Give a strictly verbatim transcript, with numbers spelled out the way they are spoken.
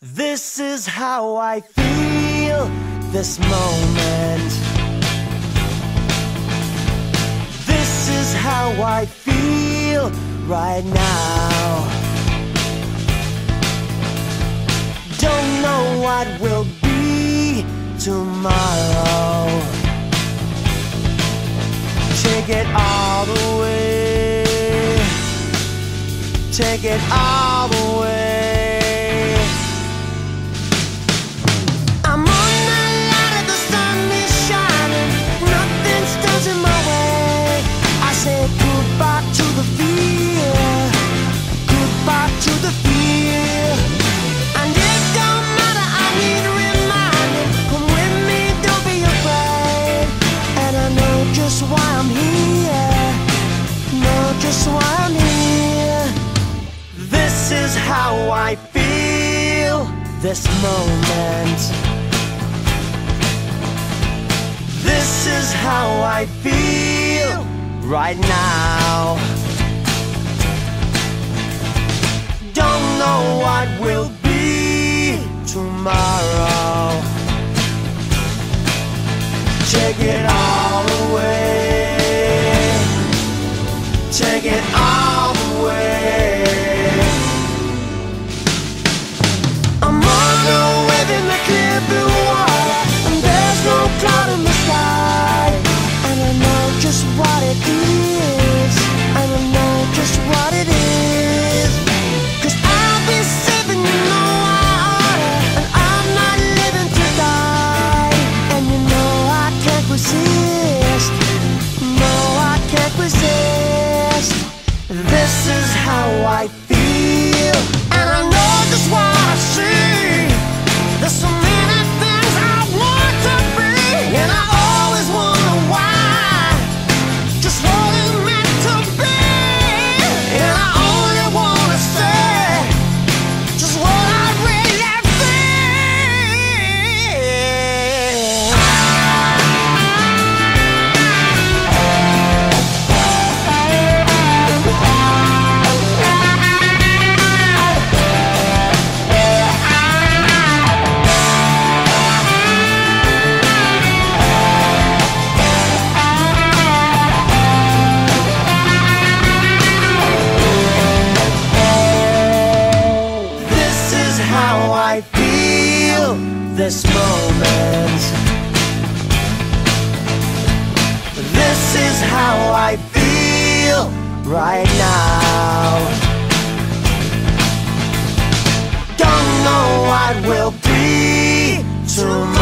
This is how I feel this moment. This is how I feel right now. Don't know what will be tomorrow. Take it all the way. Take it all the way. Goodbye to the fear, goodbye to the fear. And it don't matter, I need reminding. Come with me, don't be afraid. And I know just why I'm here, know just why I'm here. This is how I feel this moment. This is how I feel right now. Don't know what will be tomorrow. Take it all away. Take it all away. I'm on a wave in the clear blue water, and there's no cloud in the sky. And I know just what it is, and I know just what it is. Cause I'll be saving, you know I oughta, and I'm not living to die. And you know I can't resist, no I can't resist. This is how I feel, and I know just what I see. There's so many things I want to be, and I always wonder why. This moment. This is how I feel right now. Don't know what will be tomorrow.